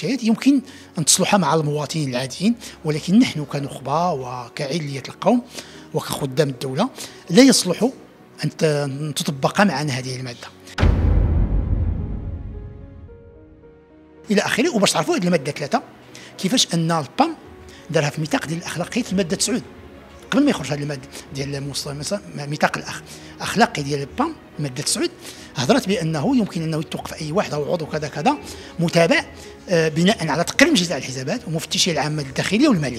والوشايات يمكن أن تصلح مع المواطنين العاديين، ولكن نحن كنخبة وكعلية القوم وكخدام الدولة لا يصلح أن تطبق معنا هذه المادة إلى آخره. وباش تعرفوا هذه المادة 3 كيفاش أن البام دارها في ميثاق ديال الأخلاقيات في المادة 9 قبل ما يخرج هذه المادة ديال ميثاق الأخلاقي ديال البام المادة 9 هضرت بأنه يمكن أنه يتوقف أي واحد أو عضو كذا كذا متابع بناء على تقرير مجلس الحسابات ومفتشية العامة الداخلية والمالية.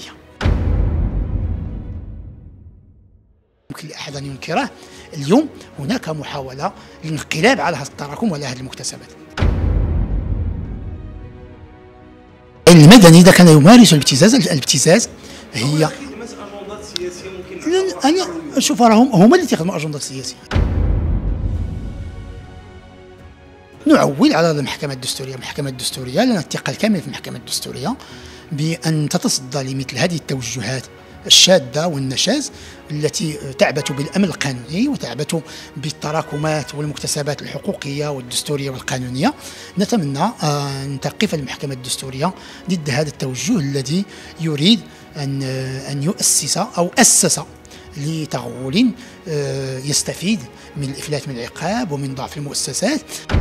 يمكن لأحد أن ينكره، اليوم هناك محاولة للانقلاب على هذا التراكم وعلى هذه المكتسبات. المدني إذا كان يمارس الابتزاز هي أنا أشوف راهم هما اللي تيخدموا أجندات سياسية. نعول على المحكمة الدستورية لنا الثقة الكاملة في المحكمة الدستورية بأن تتصدى لمثل هذه التوجهات الشاذة والنشاز التي تعبث بالأمن القانوني وتعبث بالتراكمات والمكتسبات الحقوقية والدستورية والقانونية. نتمنى أن تقف المحكمة الدستورية ضد هذا التوجه الذي يريد أن يؤسس أو أسس لتغول يستفيد من الإفلات من العقاب ومن ضعف المؤسسات.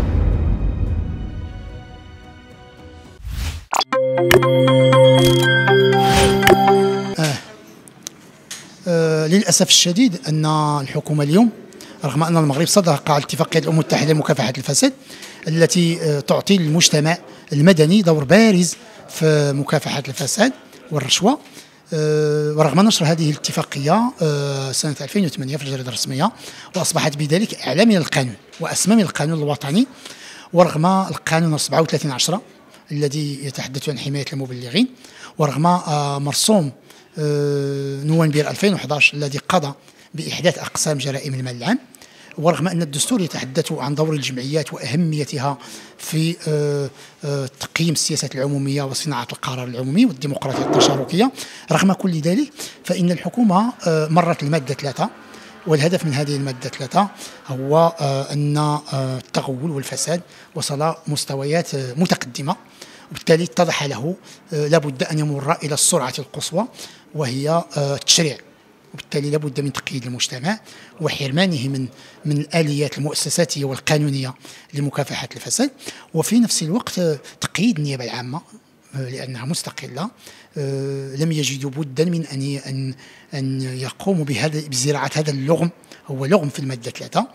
للأسف الشديد أن الحكومة اليوم رغم أن المغرب صدق على اتفاقية الأمم المتحدة لمكافحة الفساد التي تعطي للمجتمع المدني دور بارز في مكافحة الفساد والرشوة، ورغم نشر هذه الاتفاقية سنة 2008 في الجريدة الرسمية وأصبحت بذلك أعلى من القانون وأسمى من القانون الوطني، ورغم القانون 37/10 الذي يتحدث عن حماية المبلغين، ورغم مرسوم نوفمبر 2011 الذي قضى بإحداث أقسام جرائم المال العام، ورغم أن الدستور يتحدث عن دور الجمعيات وأهميتها في تقييم السياسات العمومية وصناعة القرار العمومي والديمقراطية التشاركية. رغم كل ذلك فإن الحكومة مرت المادة 3، والهدف من هذه المادة 3 هو أن التغول والفساد وصل مستويات متقدمة، وبالتالي اتضح له لابد أن يمر إلى السرعة القصوى وهي التشريع، وبالتالي لابد من تقييد المجتمع وحرمانه من الآليات المؤسساتية والقانونية لمكافحة الفساد، وفي نفس الوقت تقييد النيابة العامة لأنها مستقلة لم يجدوا بدا من أن يقوموا بزراعة هذا اللغم، هو لغم في المادة 3.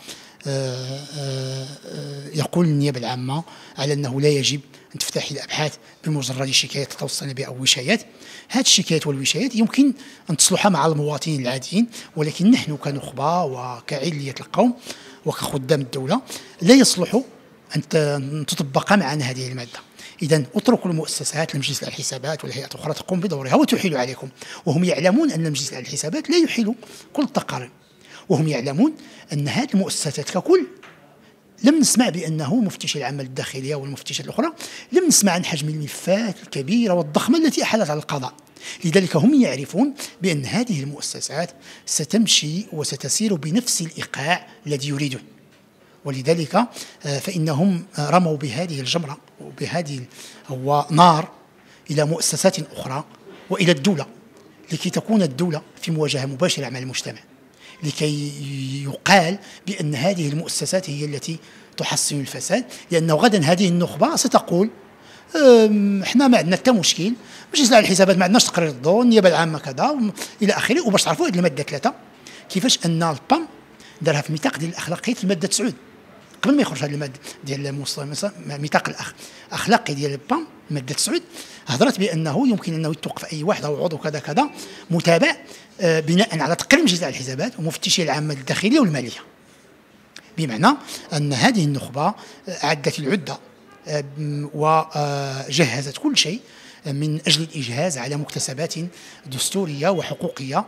يقول النيابة العامة على أنه لا يجب أن تفتح الأبحاث بمجرد شكايات تتوصلنا بها أو وشايات. هذه الشكايات والوشايات يمكن أن تصلح مع المواطنين العاديين، ولكن نحن كنخبة وكعلية القوم وكخدام الدولة لا يصلح أن تطبق معنا هذه المادة. إذن اتركوا المؤسسات لمجلس الحسابات والهيئات الأخرى تقوم بدورها وتحيل عليكم، وهم يعلمون أن مجلس الحسابات لا يحيل كل التقارير، وهم يعلمون أن هذه المؤسسات ككل لم نسمع بأنه مفتشي العامة الداخلية والمفتشات الأخرى لم نسمع عن حجم الملفات الكبيرة والضخمة التي أحالت على القضاء. لذلك هم يعرفون بأن هذه المؤسسات ستمشي وستسير بنفس الإيقاع الذي يريده، ولذلك فإنهم رموا بهذه الجمرة وبهذه هو نار إلى مؤسسات أخرى وإلى الدولة، لكي تكون الدولة في مواجهة مباشرة مع المجتمع، لكي يقال بأن هذه المؤسسات هي التي تحسن الفساد، لأنه غدا هذه النخبة ستقول احنا ما عندنا حتى مشكل، مجلس الحسابات ما عندناش تقرير الضوء، النيابة العامة كذا إلى آخره. وباش تعرفوا هذه المادة 3 كيفاش أن البام دارها في ميثاق ديال الأخلاقيات في المادة 9 قبل ما يخرج هذه المادة ديال ميثاق الأخلاقي ديال البام المادة 9 هضرت بأنه يمكن أنه يتوقف أي واحد أو عضو كذا كذا متابع بناء على تقرير مجلس الحسابات ومفتشية العامة الداخلية والمالية، بمعنى أن هذه النخبة أعدت العدة وجهزت كل شيء من أجل الإجهاز على مكتسبات دستورية وحقوقية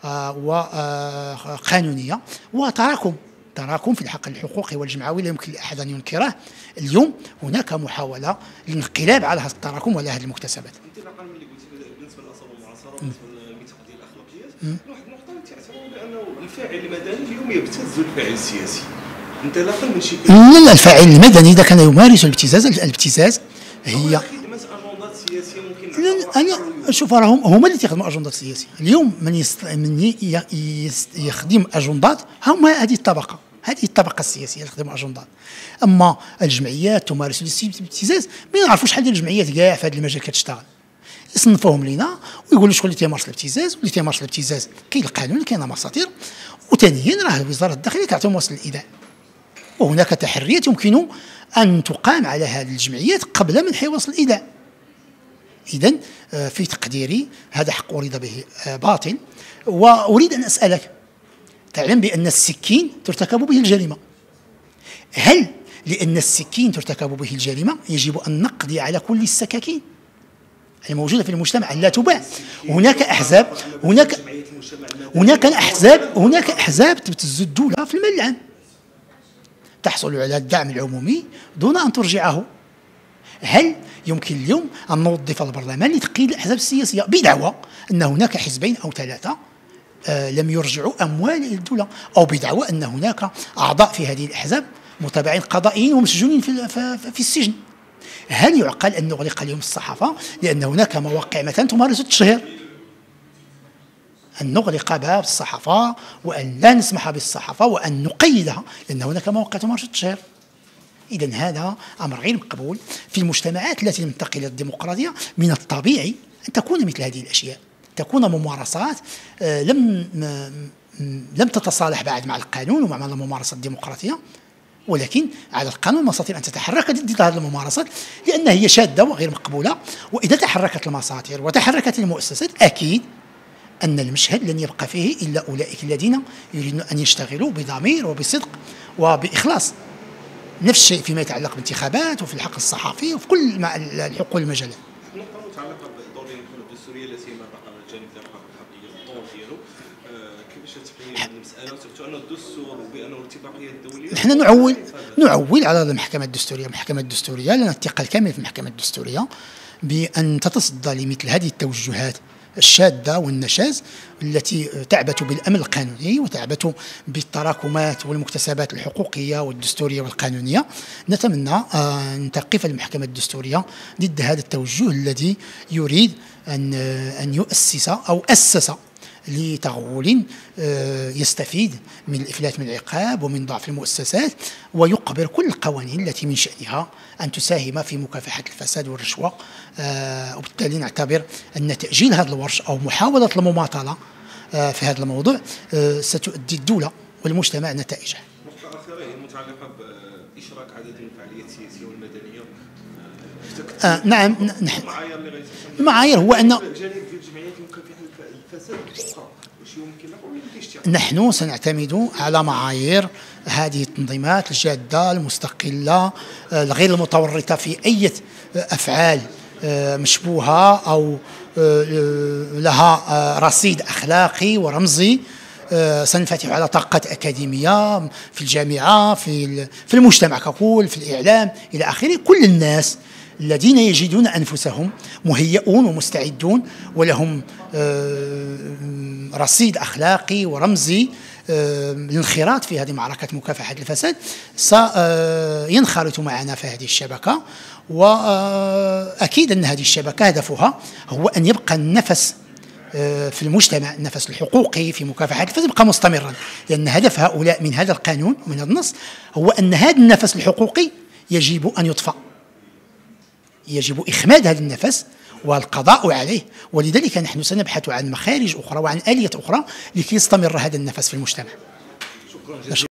وقانونية وتراكم في الحق الحقوقي والجمعوي لا يمكن لأحد أن ينكره. اليوم هناك محاولة للانقلاب على هذا التراكم وعلى هذه المكتسبات. انطلاقا من اللي قلتي بالنسبه للعصابه المعاصره بالنسبه للميثاق ديال الاخلاقيات، واحد النقطه اللي تعتبروا بانه الفاعل المدني اليوم يبتز الفاعل السياسي انطلاقا من شكل لا الفاعل المدني اذا كان يمارس الابتزاز هي خدمه اجندات سياسيه ممكن انا شوف راهم هما اللي تيخدموا اجندات سياسيه اليوم. من يخدم اجندات هما هذه الطبقه السياسيه اللي تخدم اجندات. اما الجمعيات تمارس الابتزاز، ما نعرفوش شحال ديال الجمعيات كاع في هذا المجال كتشتغل، يصنفوهم لينا ويقولوا شكون اللي تيمارس الابتزاز. واللي تيمارس الابتزاز كاين القانون، كاين مساطير، وثانيا راه وزاره الداخليه كتعطيهم وصل الاداء، وهناك تحريات يمكن ان تقام على هذه الجمعيات قبل من حيوصل الاداء. اذن في تقديري هذا حق اريد به باطل. واريد ان اسالك، تعلم بان السكين ترتكب به الجريمه، هل لان السكين ترتكب به الجريمه يجب ان نقضي على كل السكاكين الموجوده في المجتمع لا تباع؟ هناك احزاب تبتز الدوله في المال العام، تحصل على الدعم العمومي دون ان ترجعه. هل يمكن اليوم ان نوظف البرلمان لتقييد الاحزاب السياسيه بدعوى ان هناك حزبين او ثلاثه لم يرجعوا اموال الى الدوله، او بدعوى ان هناك اعضاء في هذه الاحزاب متابعين قضائيين ومسجونين في السجن؟ هل يعقل ان نغلق اليوم الصحافه لان هناك مواقع مثلا تمارس التشهير؟ أن نغلق باب الصحافة وأن لا نسمح بالصحافة وأن نقيدها لأن هناك مواقع تمارس التشهير. إذن هذا أمر غير مقبول في المجتمعات التي لم تنتقل إلى الديمقراطية. من الطبيعي أن تكون مثل هذه الأشياء، تكون ممارسات لم تتصالح بعد مع القانون ومع الممارسة الديمقراطية، ولكن على القانون المساطير أن تتحرك ضد هذه الممارسات لأنها هي شاذة وغير مقبولة. وإذا تحركت المساطير وتحركت المؤسسات أكيد أن المشهد لن يبقى فيه إلا أولئك الذين يريدون أن يشتغلوا بضمير وبصدق وبإخلاص. نفس الشيء فيما يتعلق بالانتخابات وفي الحق الصحفي وفي كل الحقوق المجالات. نقطة متعلقة بالدور ديال الحلول الدستورية لا سيما بقى الجانب ديال الحق الحقيقي الدور ديالو، كيفاش تقيم المسألة وتفتو أن الدستور وبأنه الاتفاقية الدولية؟ نحن نعول على المحكمة الدستورية. المحكمة الدستورية لنا الثقة الكاملة في المحكمة الدستورية بأن تتصدى لمثل هذه التوجهات الشاذة والنشاز التي تعبث بالأمن القانوني وتعبث بالتراكمات والمكتسبات الحقوقية والدستورية والقانونية. نتمنى أن تقف المحكمة الدستورية ضد هذا التوجه الذي يريد أن يؤسس أو أسس لتغول يستفيد من الإفلات من العقاب ومن ضعف المؤسسات، ويقبر كل القوانين التي من شأنها أن تساهم في مكافحة الفساد والرشوة. وبالتالي نعتبر أن تأجيل هذا الورش أو محاولة المماطلة في هذا الموضوع ستؤدي الدولة والمجتمع نتائجها. نقطة أخيرة هي المتعلقة بإشراك عدد من الفعاليات السياسية والمدنية. نعم، المعايير هو أن نحن سنعتمد على معايير هذه التنظيمات الجادة المستقلة الغير المتورطة في أي أفعال مشبوهة أو لها رصيد أخلاقي ورمزي. سننفتح على طاقات أكاديمية في الجامعة، في المجتمع ككل، في الإعلام إلى آخره. كل الناس الذين يجدون أنفسهم مهيئون ومستعدون ولهم رصيد أخلاقي ورمزي للانخراط في هذه معركة مكافحة الفساد سينخرطوا معنا في هذه الشبكة. وأكيد أن هذه الشبكة هدفها هو أن يبقى النفس في المجتمع، النفس الحقوقي في مكافحة الفساد يبقى مستمرا، لأن هدف هؤلاء من هذا القانون ومن هذا النص هو أن هذا النفس الحقوقي يجب أن يطفأ، يجب إخماد هذا النفس والقضاء عليه. ولذلك نحن سنبحث عن مخارج أخرى وعن آلية أخرى لكي يستمر هذا النفس في المجتمع.